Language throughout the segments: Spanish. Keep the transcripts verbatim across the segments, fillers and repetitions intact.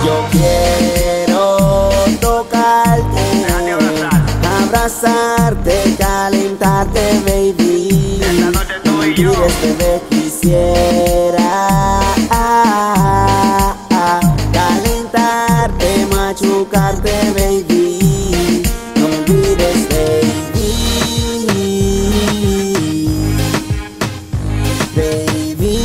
Yo quiero tocarte, abrazarte, calentarte, baby. Esta noche tú y yo. Mires, bebé, quisiera calentarte, machucarte, baby. No me olvides, baby. Baby.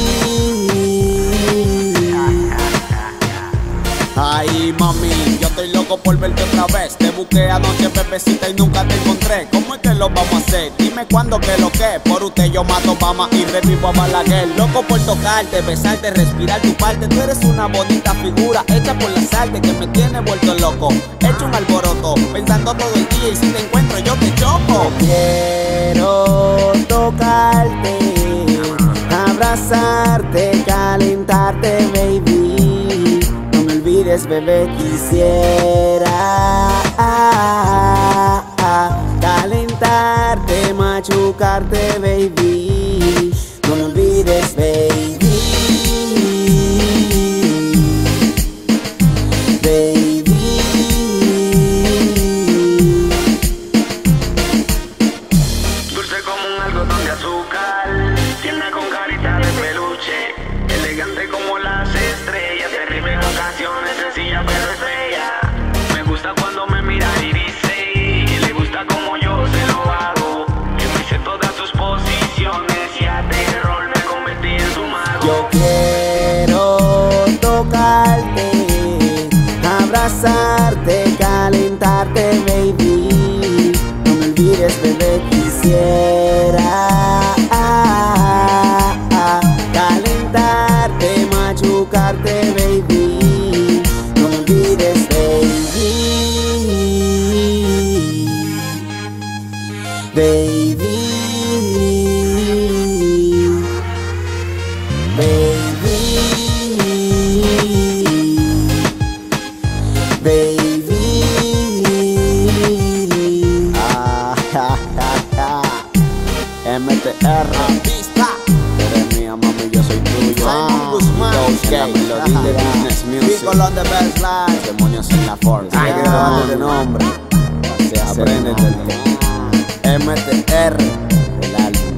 Ay, mami, yo estoy loco por verte otra vez. Te busqué anoche, bebecita, y nunca te encontré. ¿Cómo es que lo vamos a hacer? Dime cuándo, que lo que. Por usted yo mato Obama y revivo a Balaguer. Loco por tocarte, besarte, respirar tu parte. Tú eres una bonita figura hecha por las artes que me tiene vuelto loco. Hecho un alboroto, pensando todo el día, y si te encuentro yo te choco. Quiero tocarte, abrazarte, calentarte, baby. No me olvides, bebé, quisiera calentarte, machucarte, baby. No me olvides, baby. Baby. Dulce como un algodón de azúcar, tierna con carita de peluche, elegante como las estrellas, terrible en ocasiones, sencilla pero es bella. Me gusta cuando me mira y dice que le gusta como yo se lo hago, que me hice todas sus posiciones y a terror me convertí en su mago. Yo quiero tocarte, abrazarte, calentarte, baby. No me olvides, bebé, quisiera calentarte, machucarte, baby. No me olvides, baby. Baby. Baby. Baby. Ah, ja, ja, ja. M T R Pista. Eres mía, mami, yo soy tuyo. Simon Guzmán. En la melodía de Business Music. Piccolo on the best line. Demonios en la forma. Ay, Sigue no. grabando de nombre. Aprende del M T R, el álbum.